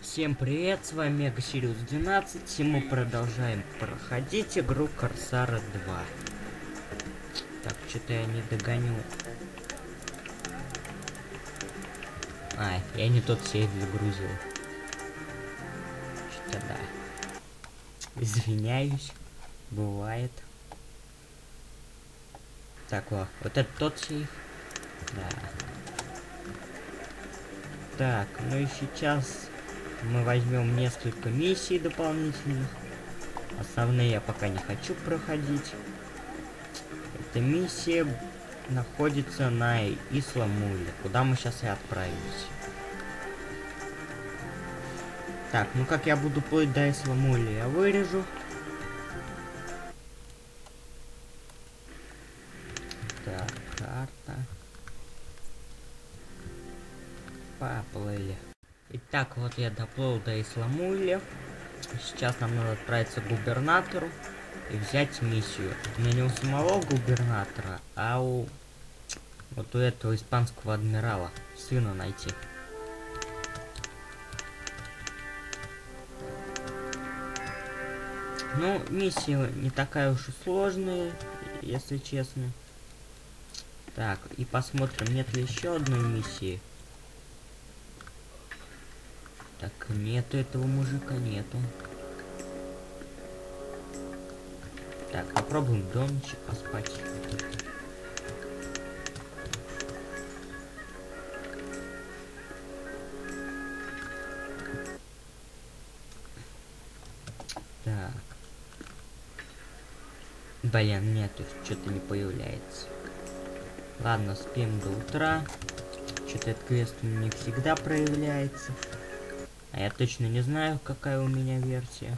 Всем привет, с вами Мега Сириус 12, и мы продолжаем проходить игру Корсара 2. Так, что-то я не догоню. Я не тот сейф загрузил. Что-то да. Извиняюсь, бывает. Так, вот это тот сейф. Да. Так, ну и сейчас мы возьмем несколько миссий дополнительных. Основные я пока не хочу проходить. Эта миссия находится на Исла-Муле, куда мы сейчас и отправимся. Так, ну как я буду плыть до Исла-Муля, я вырежу. Так, карта. Поплыли. Итак, вот я доплыл до Исла-Муля. Сейчас нам надо отправиться к губернатору и взять миссию. Но не у самого губернатора, а у вот у этого испанского адмирала. Сына найти. Ну, миссия не такая уж и сложная, если честно. Так, и посмотрим, нет ли еще одной миссии. Так, нету этого мужика, нету. Так, попробуем до ночи поспать. Так. Блин, нету, что-то не появляется. Ладно, спим до утра. Что-то этот квест у меня не всегда проявляется. А я точно не знаю, какая у меня версия.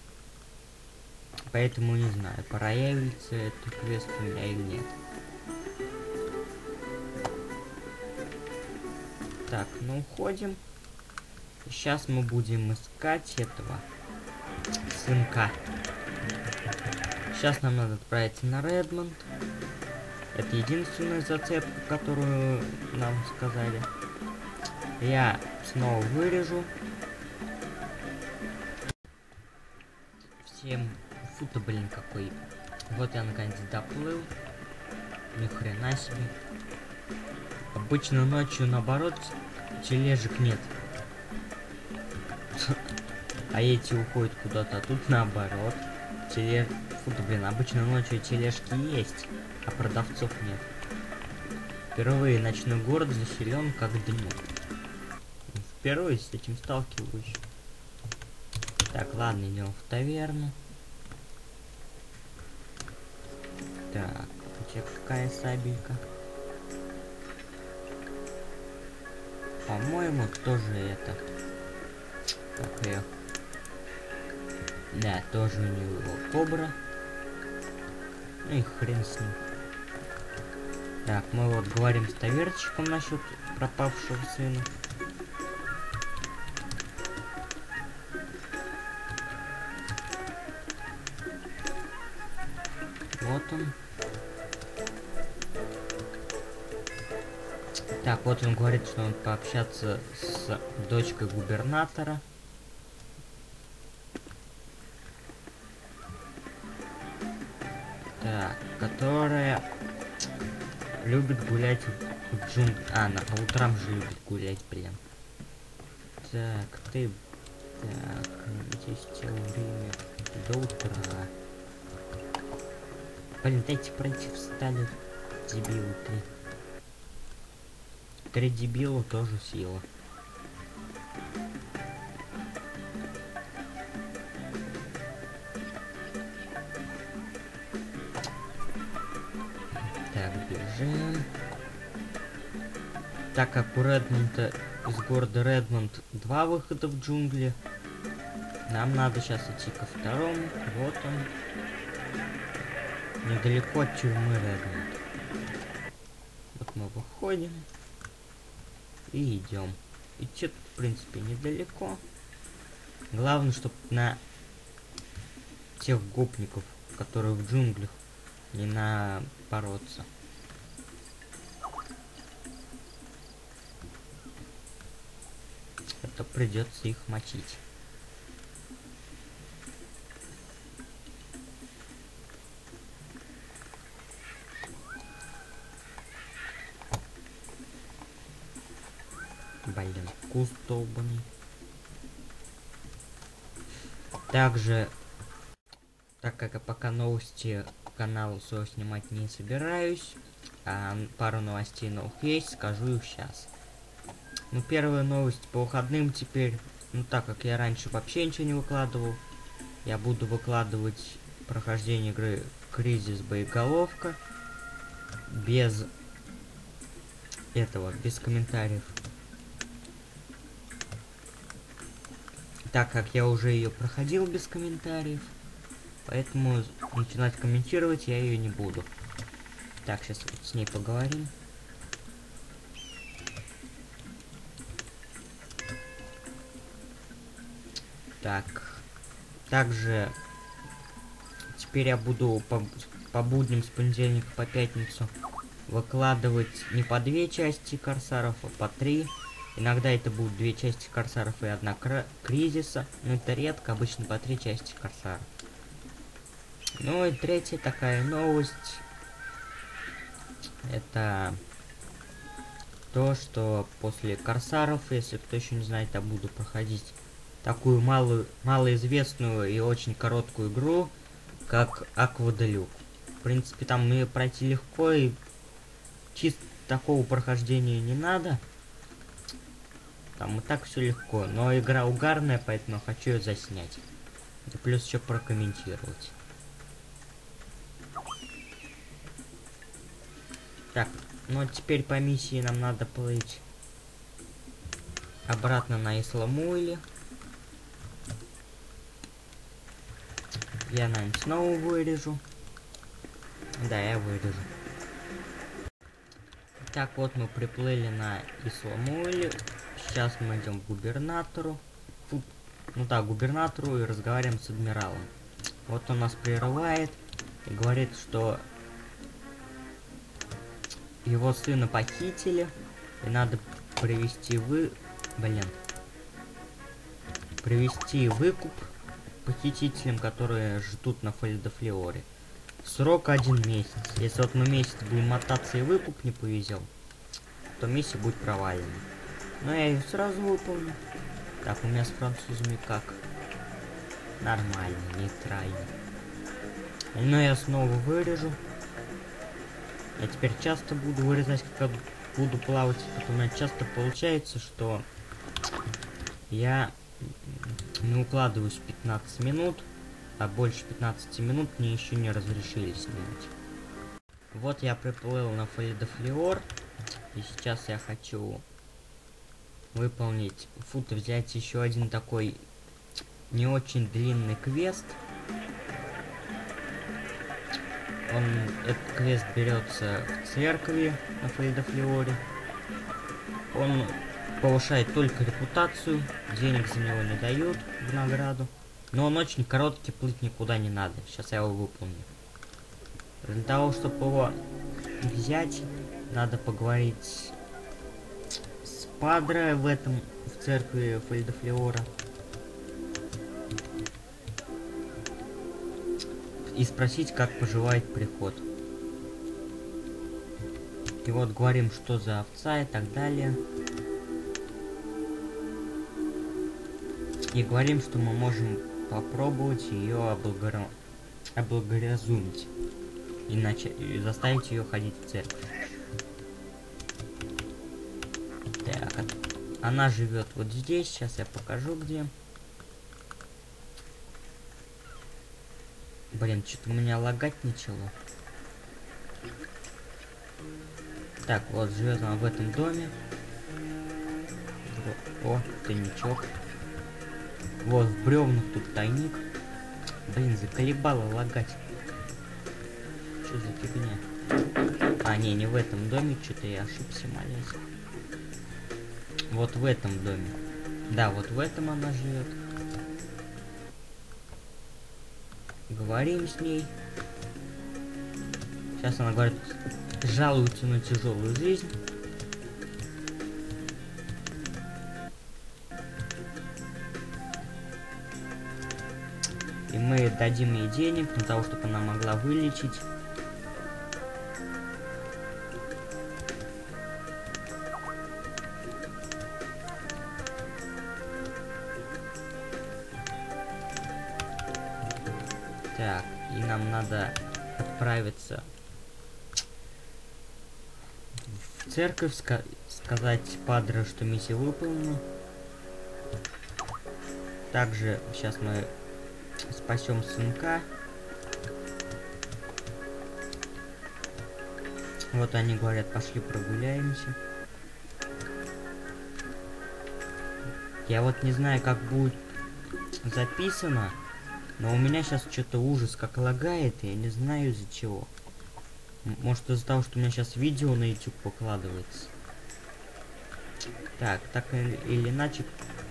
Поэтому не знаю, проявится этот квест у меня или нет. Так, ну уходим. Сейчас мы будем искать этого сынка. Сейчас нам надо отправиться на Редмонд. Это единственная зацепка, которую нам сказали. Я снова вырежу. Всем... Фу-то, блин, какой. Вот я наконец доплыл. Ни хрена себе. Обычно ночью, наоборот, тележек нет. А эти уходят куда-то, а тут наоборот. Фу-то, блин, обычно ночью тележки есть, а продавцов нет. Впервые ночной город заселен как днем. Впервые с этим сталкиваюсь. Так, ладно, идем в таверну. Так, у тебя какая сабелька? По-моему, тоже это. Так, я... Да, тоже у него кобра. Ну и хрен с ним. Так, мы вот говорим с таверчиком насчет пропавшего сына. Вот он. Так, вот он говорит, что он пообщаться с дочкой губернатора. Так, которая любит гулять в джунглях. Она по утрам же любит гулять, блин. Так, ты... Так, здесь целое время до утра. Блин, дайте пройти, встали дебилы три. Три дебила тоже сила. Так, бежим. Так как у Редмонда, из города Редмонд, 2 выхода в джунгли, нам надо сейчас идти ко второму. Вот он. Недалеко от тюрьмы Редмонд. Вот мы выходим. И идем. Идти тут, в принципе, недалеко. Главное, чтобы на тех гопников, которые в джунглях, не напороться. Это, в придется их мочить. Блин, куст долбаный. Также, так как я пока новости каналу своего снимать не собираюсь, а пару новостей новых есть, скажу их сейчас. Ну, первая новость по выходным теперь, ну, так как я раньше вообще ничего не выкладывал, я буду выкладывать прохождение игры Кризис Боеголовка без этого, без комментариев. Так как я уже ее проходил без комментариев, поэтому начинать комментировать я ее не буду. Так, сейчас вот с ней поговорим. Так, также теперь я буду по будням с понедельника по пятницу выкладывать не по 2 части Корсаров, а по 3. Иногда это будут 2 части Корсаров и 1 Кризиса, но это редко, обычно по 3 части Корсаров. Ну и третья такая новость, это то, что после Корсаров, если кто еще не знает, я буду проходить такую малоизвестную и очень короткую игру, как Aqua Deluxe. В принципе, там ее пройти легко, и чисто такого прохождения не надо. Там и так все легко, но игра угарная, поэтому я хочу ее заснять. И плюс еще прокомментировать. Так, ну а теперь по миссии нам надо плыть обратно на Исла-Муэле. Я, наверное, снова вырежу. Да, я вырежу. Так, вот мы приплыли на Исла-Муэле. Сейчас мы идем к губернатору. Ну да, губернатору, и разговариваем с адмиралом. Вот он нас прерывает и говорит, что его сына похитили, и надо привести привести выкуп похитителям, которые ждут на Фальдофлеоре. Срок 1 месяц. Если вот мы месяц будем мотаться и выкуп не повезем, то миссия будет провалена. Но я ее сразу выполню. Так, у меня с французами как? Нормально, нейтрально. Но я снова вырежу. Я теперь часто буду вырезать, как буду плавать. У меня часто получается, что я не укладываюсь в 15 минут, а больше 15 минут мне еще не разрешили снимать. Вот я приплыл на Фальдофлеор, и сейчас я хочу выполнить, взять еще один такой не очень длинный квест. Этот квест берется в церкви на Фальдофлеоре. Он повышает только репутацию, денег за него не дают в награду. Но он очень короткий, плыть никуда не надо. Сейчас я его выполню. Для того, чтобы его взять, надо поговорить с Падре в церкви Фальдофлеора. И спросить, как поживает приход. И вот говорим, что за овца и так далее. И говорим, что мы можем попробовать ее облагоразумить. И заставить ее ходить в церковь. Так, она живет вот здесь. Сейчас я покажу, где. Блин, что-то у меня лагать начало. Так, вот живет она в этом доме. О, тайничок. Вот, в бревнах тут тайник. Блин, заколебало лагать. Что за фигня? А, не в этом доме. Что-то я ошибся, молясь. Вот в этом доме. Да, вот в этом она живет. Говорим с ней. Сейчас она говорит, жалуется на тяжелую жизнь. И мы дадим ей денег для того, чтобы она могла вылечить. Так, и нам надо отправиться в церковь, сказать падре, что миссия выполнена. Также сейчас мы спасем сынка. Вот они говорят, пошли прогуляемся. Я вот не знаю, как будет записано, но у меня сейчас что-то ужас как лагает, и я не знаю из-за чего. Может из-за того, что у меня сейчас видео на YouTube выкладывается. Так или иначе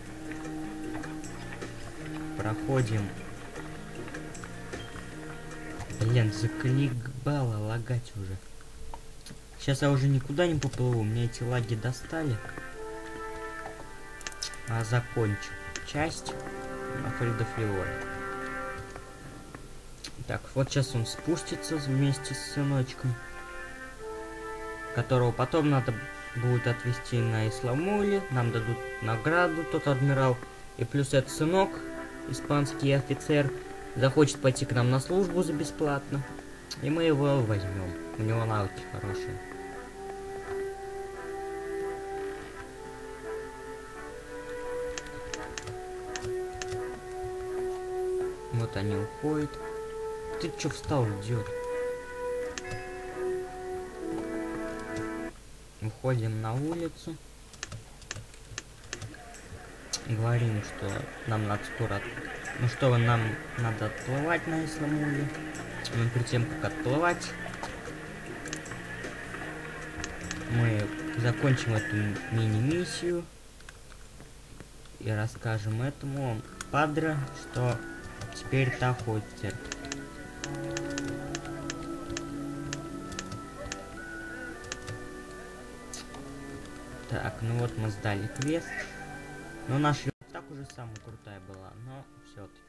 проходим. Блин, закликбало лагать уже. Сейчас я уже никуда не поплыву, меня эти лаги достали. А закончу часть на Фальдо Флиоре. Так, вот сейчас он спустится вместе с сыночком, которого потом надо будет отвезти на Исламуле. Нам дадут награду, тот адмирал. И плюс этот сынок, испанский офицер, захочет пойти к нам на службу за бесплатно. И мы его возьмем. У него навыки хорошие. Вот они уходят. Ты чё встал, идиот? Выходим на улицу. Говорим, что нам надо скоро... Ну что, нам надо отплывать на Исламуле. Но перед тем, как отплывать, мы закончим эту мини-миссию. И расскажем этому падре, что теперь та ходит в церковь. Так, ну вот мы сдали квест. Но наша так уже самая крутая была, но все-таки.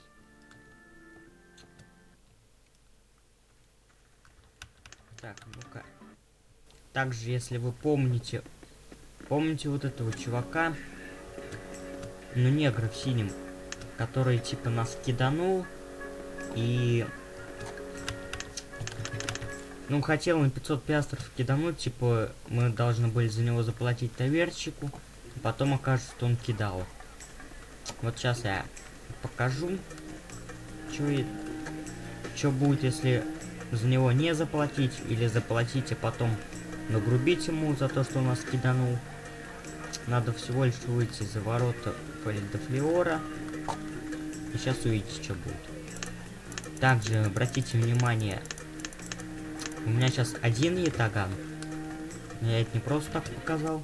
Так, ну-ка. Также, если вы помните вот этого чувака, ну негра в синем, который типа нас киданул и... Ну, хотел на 500 пиастров кидануть, типа, мы должны были за него заплатить таверчику, а потом окажется, что он кидал. Вот сейчас я покажу, что будет, если за него не заплатить, или заплатить, а потом нагрубить ему за то, что он нас киданул. Надо всего лишь выйти за ворота Фальдо Флиора, и сейчас увидите, что будет. Также обратите внимание, у меня сейчас один ятаган. Я это не просто так показал.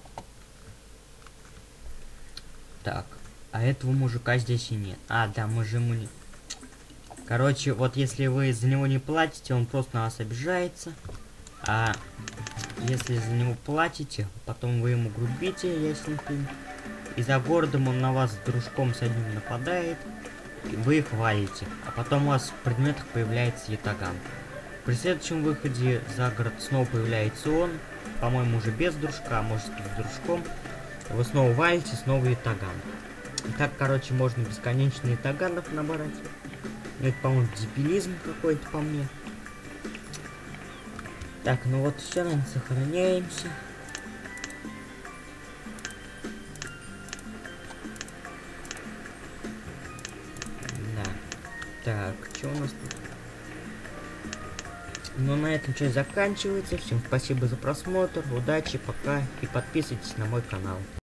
Так, а этого мужика здесь и нет. А, да, мы же ему не... Короче, вот если вы за него не платите, он просто на вас обижается. А если за него платите, потом вы ему грубите, ясненько. И за городом он на вас с дружком с одним нападает. И вы их валите. А потом у вас в предметах появляется ятаган. При следующем выходе за город снова появляется он. По-моему, уже без дружка, а может с дружком. Вы снова валите, снова ятаган. И так, короче, можно бесконечно ятаганов набрать. Ну, это, по-моему, дебилизм какой-то по мне. Так, ну вот все, наверное, сохраняемся. Да. Так, что у нас тут? Ну, на этом часть заканчивается. Всем спасибо за просмотр, удачи, пока и подписывайтесь на мой канал.